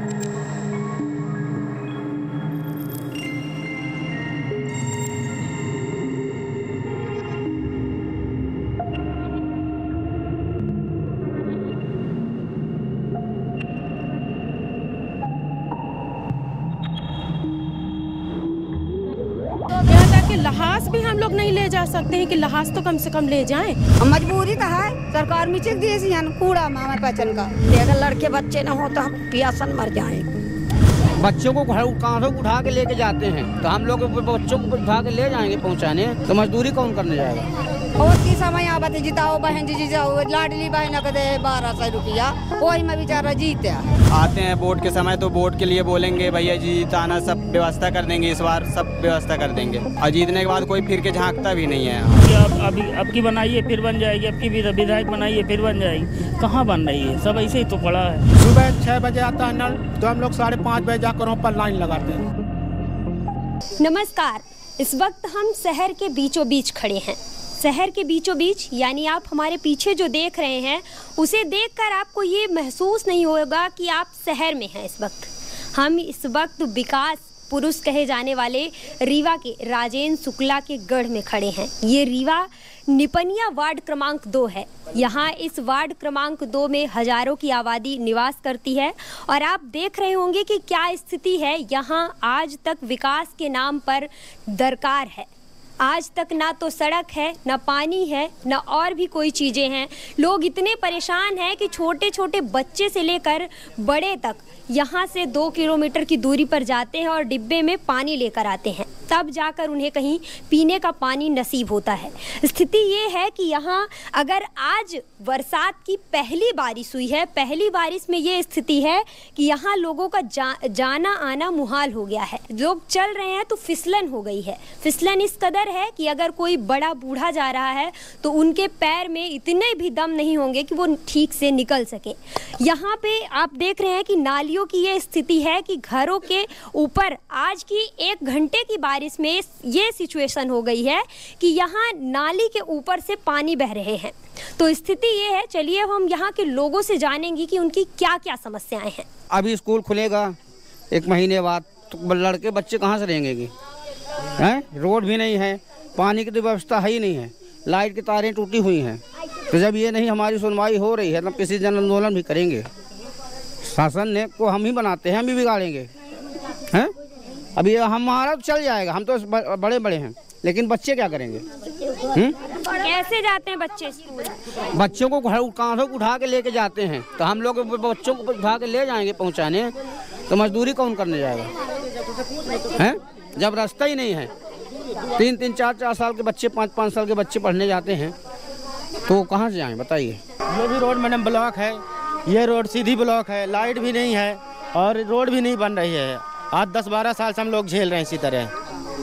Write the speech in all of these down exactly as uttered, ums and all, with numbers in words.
लहास भी हम लोग नहीं ले जा सकते हैं कि लहास तो कम से कम ले जाएं। मजबूरी तो है, सरकार मिचिक दी कूड़ा मामा पचन का। अगर लड़के बच्चे न हो तो हम प्यासन मर जाएं। बच्चों को घर कहाँ से उठा के लेके जाते हैं, तो हम लोग बच्चों को उठा के ले जाएंगे पहुँचाने, तो मजदूरी कौन करने जाएगा। और की समय आवत जिताओ बहन जी जाओ, लाडली बहन का दे बारह सौ रुपया, वही में बेचारा जीते आते हैं वोट के समय, तो वोट के लिए बोलेंगे भैया जी जिताना, सब व्यवस्था कर देंगे, इस बार सब व्यवस्था कर देंगे, और जीतने के बाद कोई फिर के झांकता भी नहीं है। अब अभी अब की बनाइए फिर बन जाएगी, अब की विधायक बनाइए फिर बन जाएगी, कहाँ बन रही है, सब ऐसे ही तो पड़ा है। सुबह छः बजे आता है नल, तो हम लोग साढ़े पाँच बजे जाकर वहाँ पर लाइन लगाते हैं। नमस्कार, इस वक्त हम शहर के बीचों बीच खड़े हैं। शहर के बीचों बीच यानी आप हमारे पीछे जो देख रहे हैं, उसे देखकर आपको ये महसूस नहीं होगा कि आप शहर में हैं। इस वक्त हम इस वक्त विकास पुरुष कहे जाने वाले रीवा के राजेंद्र शुक्ला के गढ़ में खड़े हैं। ये रीवा निपनिया वार्ड क्रमांक दो है। यहाँ इस वार्ड क्रमांक दो में हजारों की आबादी निवास करती है और आप देख रहे होंगे कि क्या स्थिति है। यहाँ आज तक विकास के नाम पर दरकार है। आज तक ना तो सड़क है, ना पानी है, ना और भी कोई चीज़ें हैं। लोग इतने परेशान हैं कि छोटे छोटे बच्चे से लेकर बड़े तक यहाँ से दो किलोमीटर की दूरी पर जाते हैं और डिब्बे में पानी लेकर आते हैं, तब जाकर उन्हें कहीं पीने का पानी नसीब होता है। स्थिति ये है कि यहाँ अगर आज बरसात की पहली बारिश हुई है, पहली बारिश में ये स्थिति है कि यहाँ लोगों का जा, जाना आना मुहाल हो गया है। लोग चल रहे हैं तो फिसलन हो गई है। फिसलन इस कदर है कि अगर कोई बड़ा बूढ़ा जा रहा है तो उनके पैर में इतने भी दम नहीं होंगे कि वो ठीक से निकल सके। यहाँ पे आप देख रहे हैं कि नालियों की ये स्थिति है कि घरों के ऊपर आज की एक घंटे की बारिश में ये सिचुएशन हो गई है कि यहाँ नाली के ऊपर से पानी बह रहे हैं। तो स्थिति ये है, चलिए हम यहाँ के लोगों से जानेंगे कि उनकी क्या क्या समस्याएं हैं। अभी स्कूल खुलेगा एक महीने बाद, तो लड़के बच्चे कहाँ से रहेंगे? हैं, रोड भी नहीं है, पानी की तो व्यवस्था है ही नहीं है, लाइट की तारें टूटी हुई हैं। तो जब ये नहीं हमारी सुनवाई हो रही है, तब किसी जन आंदोलन भी करेंगे। शासन ने को हम ही बनाते हैं, हम भी बिगाड़ेंगे। हैं, अभी हमारा तो चल जाएगा, हम तो बड़े बड़े हैं, लेकिन बच्चे क्या करेंगे? हुँ? कैसे जाते हैं बच्चे स्कूल? बच्चों को घर कहाँ से उठा के लेके जाते हैं, तो हम लोग बच्चों को उठा के ले जाएंगे पहुँचाने, तो मजदूरी कौन करने जाएगा? हैं, जब रास्ता ही नहीं है, तीन तीन चार चार साल के बच्चे, पाँच पाँच साल के बच्चे पढ़ने जाते हैं, तो कहाँ से जाएं बताइए। ये भी रोड मैडम ब्लॉक है, ये रोड सीधी ब्लॉक है, लाइट भी नहीं है और रोड भी नहीं बन रही है। आज दस बारह साल से हम लोग झेल रहे हैं इसी तरह।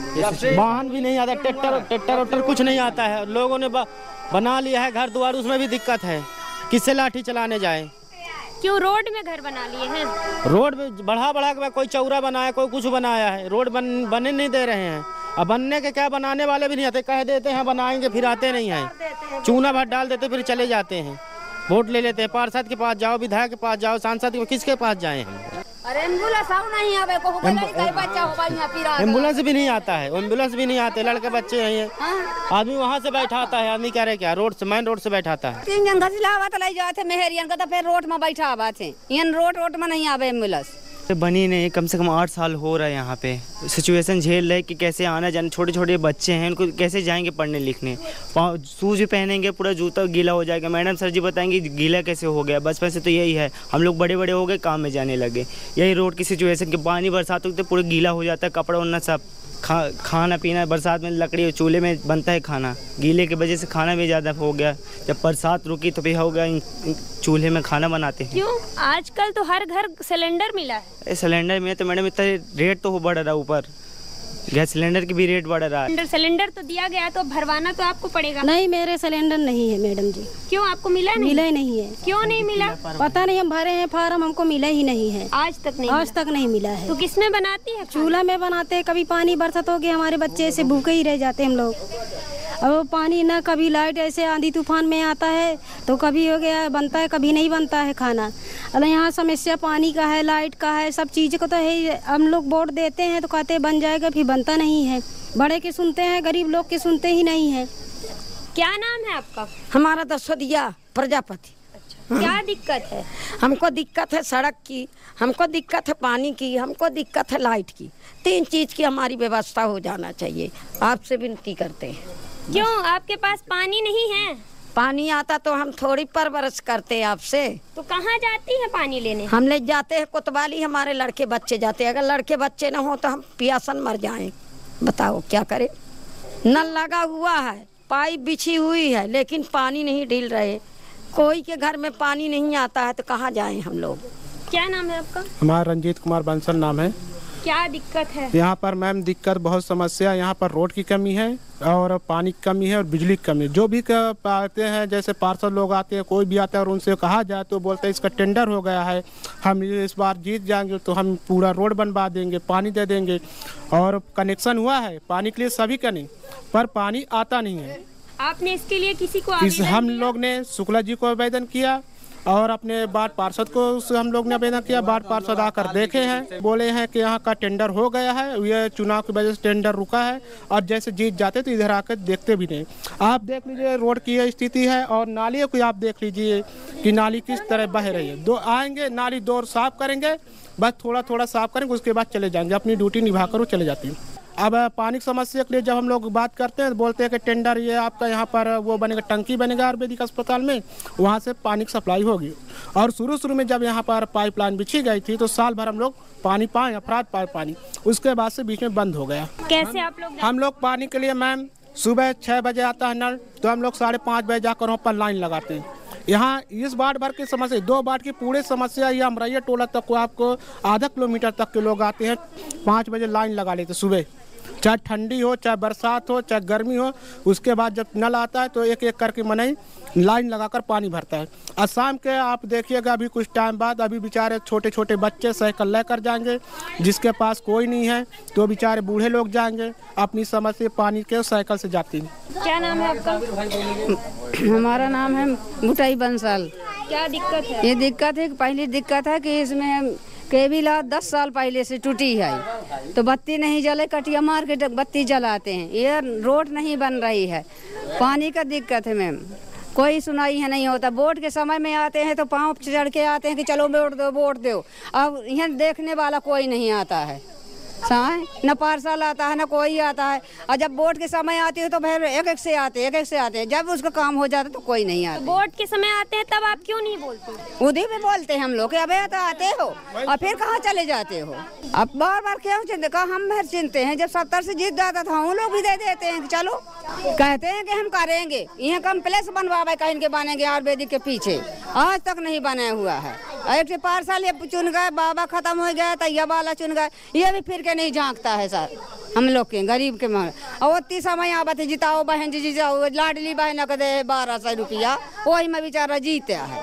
वाहन भी नहीं आता, ट्रैक्टर ट्रैक्टर वैक्टर कुछ नहीं आता है। लोगों ने बना लिया है घर द्वार, उसमें भी दिक्कत है, किससे लाठी चलाने जाए। क्यों रोड में घर बना लिए हैं? रोड में बढ़ा बढ़ा के कोई चौरा बनाया, कोई कुछ बनाया है, रोड बन बने नहीं दे रहे हैं। अब बनने के क्या, बनाने वाले भी नहीं आते, कह देते हैं बनाएंगे फिर आते नहीं हैं, चूना भर डाल देते फिर चले जाते हैं। वोट ले लेते हैं, पार्षद के पास जाओ, विधायक के पास जाओ, सांसद के, किसके पास जाए हम? अरे एम्बुलेंस नहीं आवे, एम्बुलेंस भी नहीं आता है, एम्बुलेंस भी नहीं आते, लड़के बच्चे हैं। आदमी वहाँ से बैठाता है, आदमी कह रहे क्या रोड से, मेन रोड से बैठाता है। तीन जन घसिलावत ले जाते मेहरियन का, तो फिर रोड में बैठा आवात है, यन रोड रोड में नहीं आवे एम्बुलेंस। बनी नहीं, कम से कम आठ साल हो रहा है यहाँ पे। सिचुएशन झेल रहे कि कैसे आना जाना, छोटे छोटे बच्चे हैं, उनको कैसे जाएंगे पढ़ने लिखने, शूज भी पहनेंगे, पूरा जूता गीला हो जाएगा। मैडम सर जी बताएंगे गीला कैसे हो गया, बचपन से तो यही है, हम लोग बड़े बड़े हो गए, काम में जाने लगे। यही रोड की सिचुएशन कि पानी बरसात होती है पूरा गीला हो जाता है, कपड़ा उड़ना सब, खा खाना पीना बरसात में लकड़ी चूल्हे में बनता है खाना, गीले की वजह से खाना भी ज़्यादा हो गया। जब बरसात रुकी तो भी हो गया, चूल्हे में खाना बनाते हैं। क्यों? आजकल तो हर घर सिलेंडर मिला है। सिलेंडर में तो मैडम इतना रेट तो बढ़ रहा है, ऊपर गैस सिलेंडर की भी रेट बढ़ रहा है। सिलेंडर तो दिया गया, तो भरवाना तो आपको पड़ेगा। नहीं, मेरे सिलेंडर नहीं है मैडम जी। क्यों, आपको मिला नहीं? मिला ही नहीं है। क्यों नहीं मिला? पता नहीं, हम भरे हैं फार्म, हमको मिला ही नहीं है। आज तक नहीं? आज तक नहीं मिला है। तो किसमें बनाती है? चूल्हा में बनाते हैं, कभी पानी बरसात हो गया, हमारे बच्चे ऐसे भूखे ही रह जाते हम लोग। अब वो पानी ना, कभी लाइट ऐसे आंधी तूफान में आता है तो कभी हो गया बनता है, कभी नहीं बनता है खाना। अरे यहाँ समस्या पानी का है, लाइट का है, सब चीज़ को तो है। हम लोग वोट देते हैं तो कहते हैं बन जाएगा, फिर बनता नहीं है। बड़े के सुनते हैं, गरीब लोग के सुनते ही नहीं है। क्या नाम है आपका? हमारा दसोदिया प्रजापति। क्या दिक्कत है? हमको दिक्कत है सड़क की, हमको दिक्कत है पानी की, हमको दिक्कत है लाइट की। तीन चीज़ की हमारी व्यवस्था हो जाना चाहिए। आपसे विनती करते हैं। क्यों आपके पास पानी नहीं है? पानी आता तो हम थोड़ी परवरिश करते आपसे। तो कहाँ जाती है पानी लेने? हम ले जाते हैं कोतवाली, हमारे लड़के बच्चे जाते हैं। अगर लड़के बच्चे न हो तो हम प्यासन मर जाएं। बताओ क्या करें? नल लगा हुआ है, पाइप बिछी हुई है, लेकिन पानी नहीं ढिल रहे। कोई के घर में पानी नहीं आता है तो कहाँ जाएं हम लोग? क्या नाम है आपका? हमारा रंजीत कुमार बंसल नाम है। क्या दिक्कत है यहाँ पर? मैम दिक्कत बहुत समस्या, यहाँ पर रोड की कमी है और पानी की कमी है और बिजली की कमी। जो भी आते हैं, जैसे पार्षद लोग आते हैं, कोई भी आता है और उनसे कहा जाए तो बोलते हैं इसका टेंडर हो गया है, हम इस बार जीत जाएंगे तो हम पूरा रोड बनवा देंगे, पानी दे देंगे। और कनेक्शन हुआ है पानी के लिए सभी का, नहीं पर पानी आता नहीं है। आपने इसके लिए किसी को इस हम लोग ने शुक्ला जी को आवेदन किया और अपने वार्ड पार्षद को हम लोग ने आवेदन किया। वार्ड पार्षद आकर देखे हैं, बोले हैं कि यहाँ का टेंडर हो गया है, ये चुनाव की वजह से टेंडर रुका है और जैसे जीत जाते तो इधर आकर देखते भी नहीं। आप देख लीजिए रोड की ये स्थिति है और नाली को आप देख लीजिए कि नाली किस तरह बह रही है। दो आएंगे, नाली दो साफ करेंगे, बस थोड़ा थोड़ा साफ करेंगे, उसके बाद चले जाएंगे, अपनी ड्यूटी निभा कर वो चले जाती है। अब पानी की समस्या के लिए जब हम लोग बात करते हैं, बोलते हैं कि टेंडर ये आपका यहाँ पर वो बनेगा, टंकी बनेगा आयुर्वेदिक अस्पताल में, वहाँ से पानी की सप्लाई होगी। और शुरू शुरू में जब यहाँ पर पाइपलाइन बिछी गई थी तो साल भर हम लोग पानी पाए, अफराद पाए पानी, उसके बाद से बीच में बंद हो गया। कैसे आप लोग? हम लोग पानी के लिए मैम सुबह छः बजे आता है नल, तो हम लोग साढ़े पाँच बजे जाकर वहाँ पर लाइन लगाते हैं। यहाँ इस वार्ड भर की समस्या, दो वार्ड की पूरे समस्या ये अमरैया टोला तक को आपको आधा किलोमीटर तक के लोग आते हैं, पाँच बजे लाइन लगा लेते सुबह, चाहे ठंडी हो, चाहे बरसात हो, चाहे गर्मी हो। उसके बाद जब नल आता है तो एक एक करके मनाई लाइन लगाकर पानी भरता है। और शाम के आप देखिएगा अभी कुछ टाइम बाद अभी बेचारे छोटे छोटे बच्चे साइकिल लेकर जाएंगे, जिसके पास कोई नहीं है तो बेचारे बूढ़े लोग जाएंगे, अपनी समस्या पानी के साइकिल से जाती हैं। क्या नाम है आपका? हमारा नाम है बुटाई बंसल। क्या दिक्कत है? ये दिक्कत है, पहली दिक्कत है कि इसमें केबिला दस साल पहले से टूटी है, तो बत्ती नहीं जले, कटिया मार के बत्ती जलाते हैं। ये रोड नहीं बन रही है, पानी का दिक्कत है मैम, कोई सुनाई है नहीं होता। वोट के समय में आते हैं तो पाँव चढ़ के आते हैं कि चलो वोट दो वोट दो। अब यहाँ देखने वाला कोई नहीं आता है, साए न पार्सल आता है न कोई आता है। और जब वोट के समय आती है तो फिर एक एक से आते एक एक से आते हैं, जब उसका काम हो जाता है तो कोई नहीं आता। वोट के समय आते हैं तब आप क्यों नहीं बोलते? उधर भी बोलते हैं हम लोग कि अबे तो आते हो और फिर कहाँ चले जाते हो। अब बार बार क्यों चिंते का हम फिर चिंते हैं, जब सत्तर से जीत जाता था हम लोग भी दे देते हैं कि चलो, कहते हैं कि हम करेंगे, यहाँ कम्प्लेक्स बनवावे कहीं के बनेंगे आयुर्वेदिक के पीछे, आज तक नहीं बना हुआ है। एक पार्सल ये चुन गए, बाबा खत्म हो गया, तैया वाला चुन गए, ये भी फिर के नहीं झांकता है सर हम लोग के गरीब के मन। और उतनी समय आवत है जिताओ बहन जी जिताओ, लाडली बहन का दे बारह सौ रुपया, वही में बेचारा जीता है।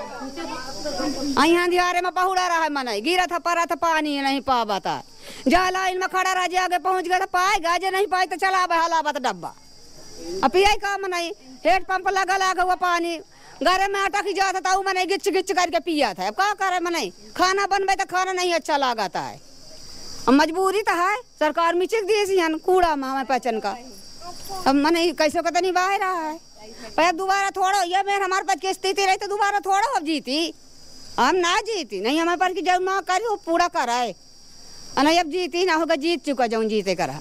यहाँ दिहारे में पहुड़ा रहा है मनाई, गिरा था पड़ा था पानी नहीं पावा था, जा लाइन में खड़ा रहा, आगे पहुँच गया था, पाएगा जे नहीं पाए तो चला हलावत डब्बा। अब पियाई का मनाई, हेड पंप लगा लगा हुआ पानी, घर में आटा की जाता था, मैंने गिच गिच करके पिया था। अब क्या करे मनाई, खाना बनवे तो खाना नहीं अच्छा लगाता है, अब मजबूरी तो है, सरकार मिचिक दी कूड़ा में हमें पचन का। अब मैंने कैसे का तो नहीं बाहर रहा है, पर दोबारा थोड़ा ये मेरे हमारे पास की स्थिति रही तो दोबारा थोड़ा अब जीती, हम ना जीती नहीं, हमारे पास की जब ना करी वो पूरा कराए, नहीं अब जीती ना होगा, जीत चुका जाऊँ जीते करा।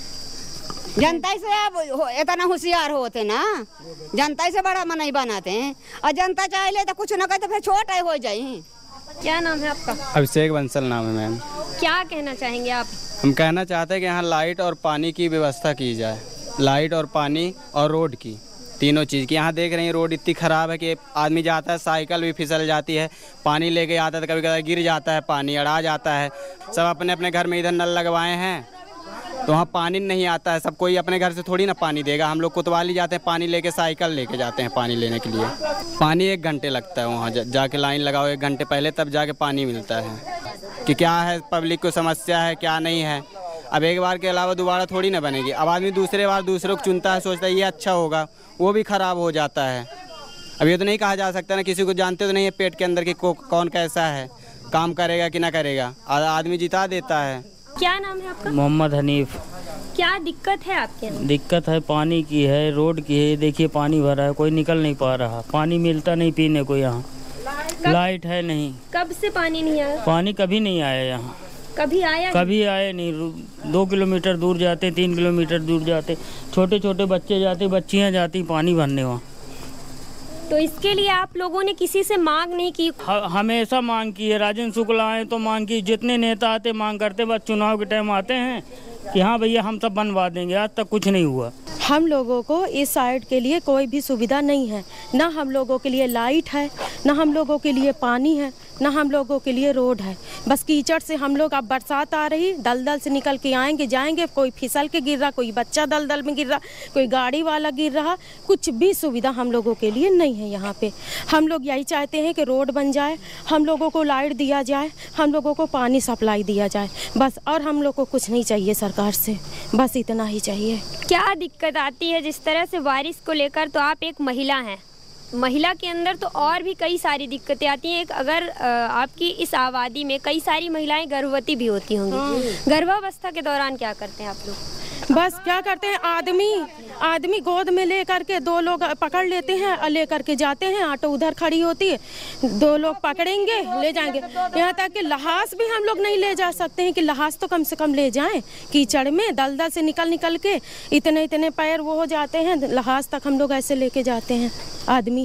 जनता से अब इतना होशियार होते ना, जनता से बड़ा मनाई बनाते हैं, और जनता चाहे ले तो कुछ ना कहते फिर छोटा हो जाए। क्या नाम है आपका? अभिषेक बंसल नाम है मैम। क्या कहना चाहेंगे आप? हम कहना चाहते हैं कि यहाँ लाइट और पानी की व्यवस्था की जाए, लाइट और पानी और रोड की, तीनों चीज़ की। यहाँ देख रहे हैं रोड इतनी ख़राब है कि आदमी जाता है साइकिल भी फिसल जाती है, पानी लेके आता है तो कभी कभी गिर जाता है, पानी अड़ा जाता है। सब अपने अपने घर में इधर नल लगवाए हैं तो वहाँ पानी नहीं आता है, सब कोई अपने घर से थोड़ी ना पानी देगा। हम लोग कोतवाली जाते हैं पानी लेके, साइकिल लेके जाते हैं पानी लेने के लिए। पानी एक घंटे लगता है वहाँ जा, जाके लाइन लगाओ एक घंटे पहले, तब जाके पानी मिलता है। कि क्या है पब्लिक को समस्या है क्या नहीं है। अब एक बार के अलावा दोबारा थोड़ी ना बनेगी। अब आदमी दूसरे बार दूसरों को चुनता है, सोचता है ये अच्छा होगा, वो भी ख़राब हो जाता है। अब ये तो नहीं कहा जा सकता ना, किसी को जानते तो नहीं है पेट के अंदर कि कौन कैसा है, काम करेगा कि ना करेगा, आदमी जिता देता है। क्या नाम है आपका? मोहम्मद हनीफ। क्या दिक्कत है आपके यहाँ? दिक्कत है पानी की है, रोड की है। देखिए पानी भरा है, कोई निकल नहीं पा रहा, पानी मिलता नहीं पीने को यहाँ। लाइट है नहीं। कब से पानी नहीं आया? पानी कभी नहीं आया यहाँ। कभी आया? कभी आए नहीं। दो किलोमीटर दूर जाते, तीन किलोमीटर दूर जाते, छोटे छोटे बच्चे जाते, बच्चियाँ जाती पानी भरने वहाँ। तो इसके लिए आप लोगों ने किसी से मांग नहीं की? हमेशा मांग की है। राजेंद्र शुक्ला आए तो मांग की, जितने नेता आते मांग करते, बस चुनाव के टाइम आते हैं कि हाँ भैया हम सब बनवा देंगे। आज तक कुछ नहीं हुआ। हम लोगों को इस साइड के लिए कोई भी सुविधा नहीं है, ना हम लोगों के लिए लाइट है, ना हम लोगों के लिए पानी है, ना हम लोगों के लिए रोड है। बस कीचड़ से हम लोग, अब बरसात आ रही, दलदल से निकल के आएंगे जाएंगे, कोई फिसल के गिर रहा, कोई बच्चा दलदल में गिर रहा, कोई गाड़ी वाला गिर रहा, कुछ भी सुविधा हम लोगों के लिए नहीं है यहाँ पे। हम लोग यही चाहते हैं कि रोड बन जाए, हम लोगों को लाइट दिया जाए, हम लोगों को पानी सप्लाई दिया जाए, बस। और हम लोग को कुछ नहीं चाहिए सरकार से, बस इतना ही चाहिए। क्या दिक्कत आती है जिस तरह से बारिश को लेकर? तो आप एक महिला हैं, महिला के अंदर तो और भी कई सारी दिक्कतें आती हैं। एक अगर आपकी इस आबादी में कई सारी महिलाएं गर्भवती भी होती होंगी, गर्भावस्था के दौरान क्या करते हैं आप लोग? बस क्या करते हैं, आदमी आदमी गोद में ले करके दो लोग पकड़ लेते हैं और ले करके जाते हैं। ऑटो उधर खड़ी होती है, दो लोग पकड़ेंगे ले जाएंगे। यहाँ तक कि लहास भी हम लोग नहीं ले जा सकते हैं कि लहास तो कम से कम ले जाएं। कीचड़ में दलदल से निकल निकल के इतने इतने पैर वो हो जाते हैं, लहास तक हम लोग ऐसे लेके जाते हैं। आदमी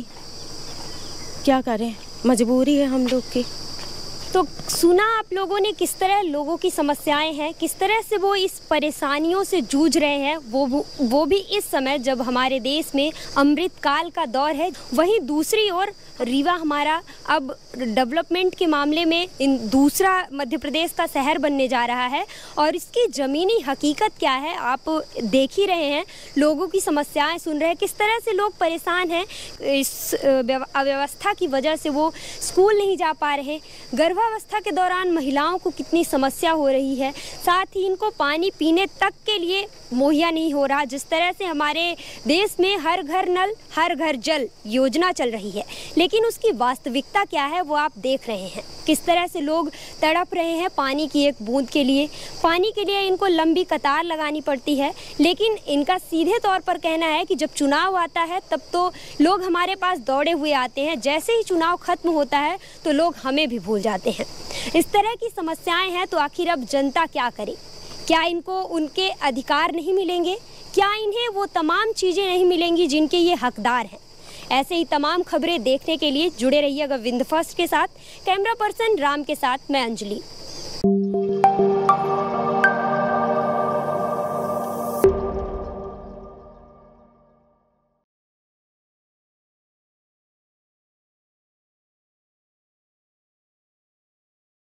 क्या करें, मजबूरी है हम लोग की। तो सुना आप लोगों ने किस तरह लोगों की समस्याएं हैं, किस तरह से वो इस परेशानियों से जूझ रहे हैं, वो वो भी इस समय जब हमारे देश में अमृत काल का दौर है। वहीं दूसरी ओर रीवा हमारा अब डेवलपमेंट के मामले में इन दूसरा मध्य प्रदेश का शहर बनने जा रहा है, और इसकी ज़मीनी हकीकत क्या है आप देख ही रहे हैं। लोगों की समस्याएं सुन रहे हैं, किस तरह से लोग परेशान हैं। इस अव्यवस्था की वजह से वो स्कूल नहीं जा पा रहे, गर्भावस्था के दौरान महिलाओं को कितनी समस्या हो रही है, साथ ही इनको पानी पीने तक के लिए मुहैया नहीं हो रहा। जिस तरह से हमारे देश में हर घर नल हर घर जल योजना चल रही है, लेकिन उसकी वास्तविकता क्या है वो आप देख रहे हैं। किस तरह से लोग तड़प रहे हैं पानी की एक बूंद के लिए। पानी के लिए इनको लंबी कतार लगानी पड़ती है, लेकिन इनका सीधे तौर पर कहना है कि जब चुनाव आता है तब तो लोग हमारे पास दौड़े हुए आते हैं, जैसे ही चुनाव खत्म होता है तो लोग हमें भी भूल जाते हैं। इस तरह की समस्याएं हैं, तो आखिर अब जनता क्या करे? क्या इनको उनके अधिकार नहीं मिलेंगे? क्या इन्हें वो तमाम चीज़ें नहीं मिलेंगी जिनके ये हकदार हैं? ऐसे ही तमाम खबरें देखने के लिए जुड़े रहिएगा विंध्य फर्स्ट के साथ। कैमरा पर्सन राम के साथ मैं अंजलि।